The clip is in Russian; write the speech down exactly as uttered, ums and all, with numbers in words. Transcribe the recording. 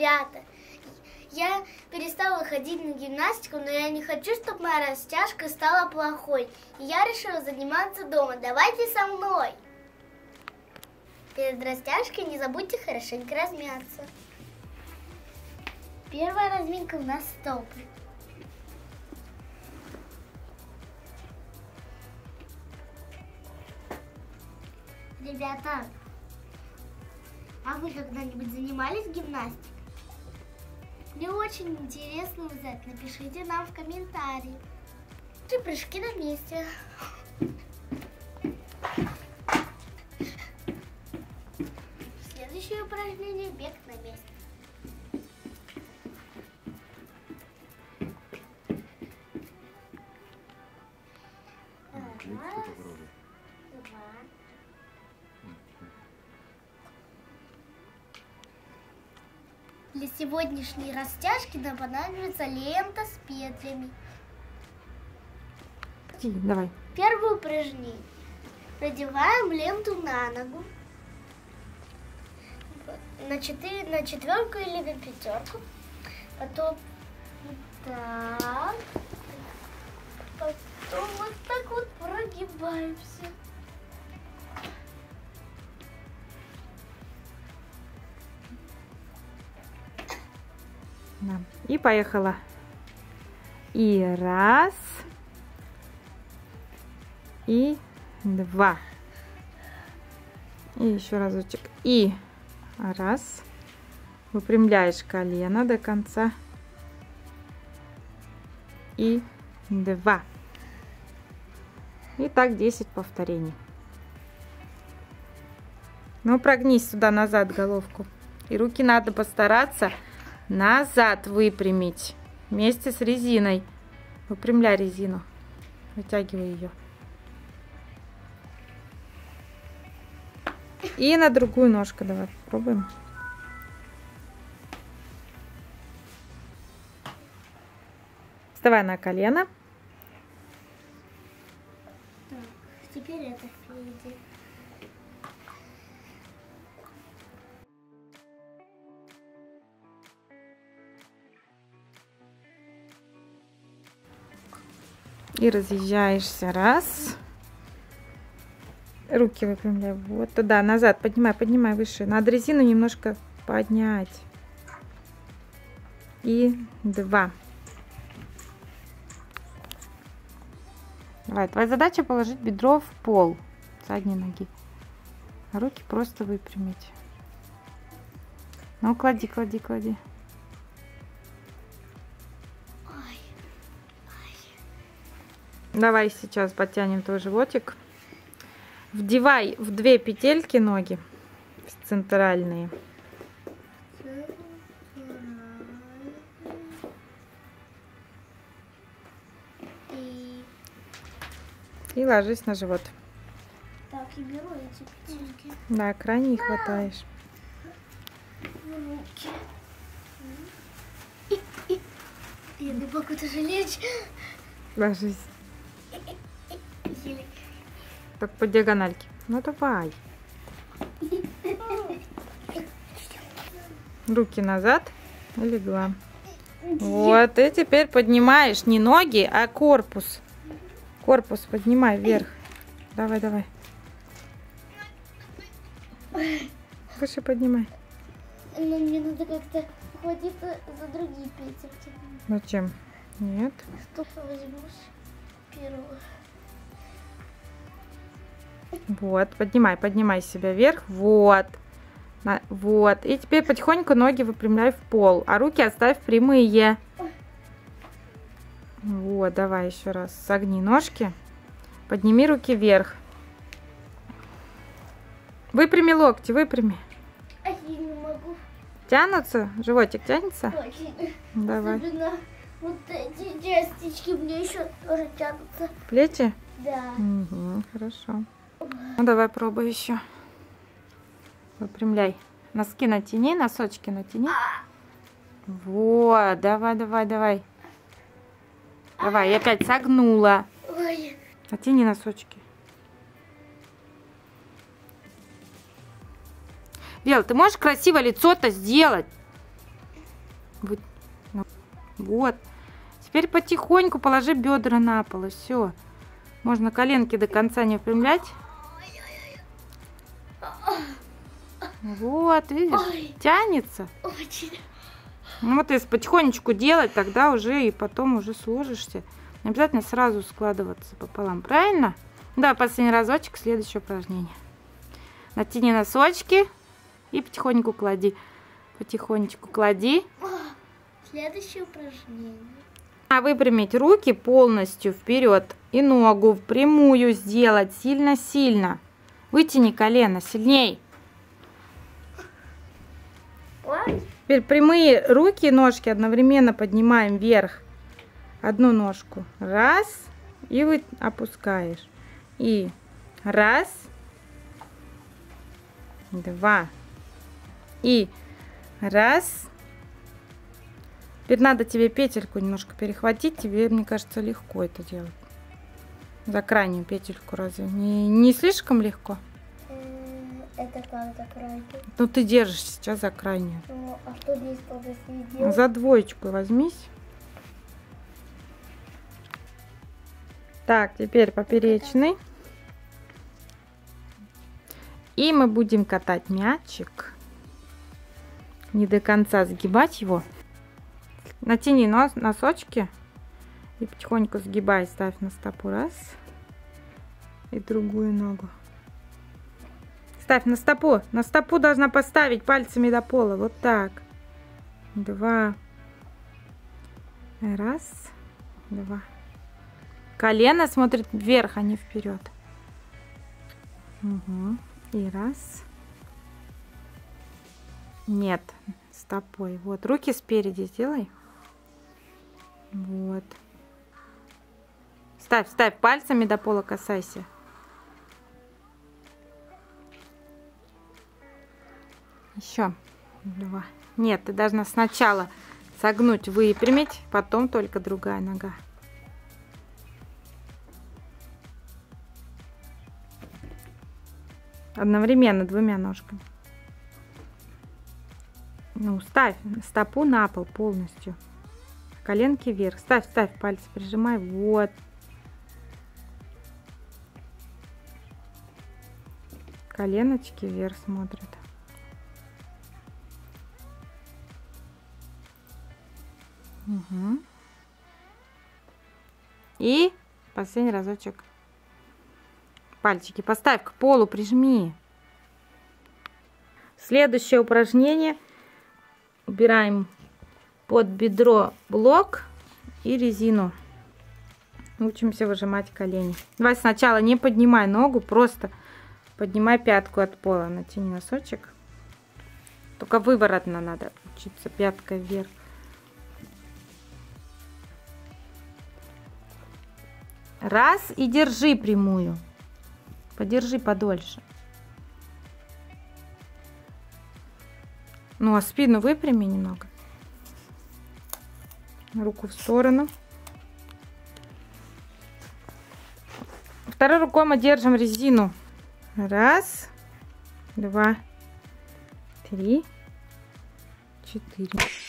Ребята, я перестала ходить на гимнастику, но я не хочу, чтобы моя растяжка стала плохой. И я решила заниматься дома. Давайте со мной. Перед растяжкой не забудьте хорошенько размяться. Первая разминка у нас стопы. Ребята, а вы когда-нибудь занимались гимнастикой? Мне очень интересно узнать. Напишите нам в комментарии. Три прыжки на месте. Следующее упражнение — бег на месте. Раз, два. Для сегодняшней растяжки нам понадобится лента с петлями. Давай. Первое упражнение. Надеваем ленту на ногу. На, четыре, на четверку или на пятерку. Потом вот так. Потом вот так вот прогибаемся. Да. И поехала. И раз. И два. И еще разочек. И раз. Выпрямляешь колено до конца. И два. И так десять повторений. Ну, прогнись сюда назад головку. И руки надо постараться назад выпрямить вместе с резиной. Выпрямляй резину. Вытягивай ее. И на другую ножку давай попробуем. Вставай на колено. Так, теперь это впереди. И разъезжаешься. Раз. Руки выпрямляй. Вот туда, назад. Поднимай, поднимай выше. Надо резину немножко поднять. И два. Давай, твоя задача положить бедро в пол задней ноги. А руки просто выпрямить. Ну, клади, клади, клади. Давай сейчас подтянем твой животик. Вдевай в две петельки ноги центральные. И, И ложись на живот. так, и беру эти петельки. Да, крайне хватаешь. Руки. И, и. Я не могу даже лечь. Ложись. Еле. Так по диагональке. Ну давай. Руки назад и легла. Вот, и теперь поднимаешь не ноги, а корпус. Корпус поднимай вверх. Давай, давай. Выше поднимай. Но мне надо как-то хватиться за другие петельки. Зачем? Нет. Что возьму первую? Вот, поднимай, поднимай себя вверх. Вот. На, вот. И теперь потихоньку ноги выпрямляй в пол, а руки оставь прямые. Вот, давай еще раз. Согни ножки. Подними руки вверх. Выпрями локти, выпрями. А я не могу. Тянутся? Животик тянется? Очень. Давай. Особенно вот эти частички мне еще тоже тянутся. Плечи? Да. Угу, хорошо. Ну давай пробуй еще. Выпрямляй. Носки натяни, носочки натяни. Вот, давай, давай, давай. Давай, я опять согнула. Ой. Натяни носочки. Вел, ты можешь красиво лицо-то сделать? Вот. Теперь потихоньку положи бедра на пол, и все. Можно коленки до конца не выпрямлять. Вот, видишь, Ой. тянется. Очень. Ну, вот если потихонечку делать, тогда уже и потом уже сложишься. Не обязательно сразу складываться пополам, правильно? Да, последний разочек, следующее упражнение. Натяни носочки и потихоньку клади. Потихонечку клади. Следующее упражнение. А выпрямить руки полностью вперед и ногу в прямую сделать сильно-сильно. Вытяни колено сильней. Теперь прямые руки и ножки одновременно поднимаем вверх. Одну ножку. Раз. И вы опускаешь. И раз. Два. И раз. Теперь надо тебе петельку немножко перехватить. Тебе, мне кажется, легко это делать. За крайнюю петельку разве? Не, не слишком легко? Это как за крайнюю? Ну ты держишь сейчас за крайнюю. Ну, а что здесь подожди делать? За двоечку возьмись. Так, теперь поперечный. И мы будем катать мячик. Не до конца сгибать его. Натяни нос, носочки. И потихоньку сгибай, ставь на стопу. Раз. И другую ногу. Ставь на стопу. На стопу должна поставить пальцами до пола. Вот так. Два. Раз. Два. Колено смотрит вверх, а не вперед. Угу. И раз. Нет. Стопой. Вот. Руки спереди сделай. Вот. Ставь, ставь пальцами до пола, касайся. Еще два. Нет, ты должна сначала согнуть, выпрямить, потом только другая нога. Одновременно двумя ножками. Ну, ставь стопу на пол полностью. Коленки вверх. Ставь, ставь пальцы, прижимай. Вот. Коленочки вверх смотрят. Угу. И последний разочек. Пальчики поставь к полу, прижми. Следующее упражнение. Убираем под бедро блок и резину. Учимся выжимать колени. Давай сначала не поднимай ногу, просто поднимай пятку от пола. Натяни носочек. Только выворотно надо учиться, пяткой вверх. Раз и держи прямую. Подержи подольше. Ну а спину выпрями немного. Руку в сторону. Второй рукой мы держим резину. Раз, два, три, четыре.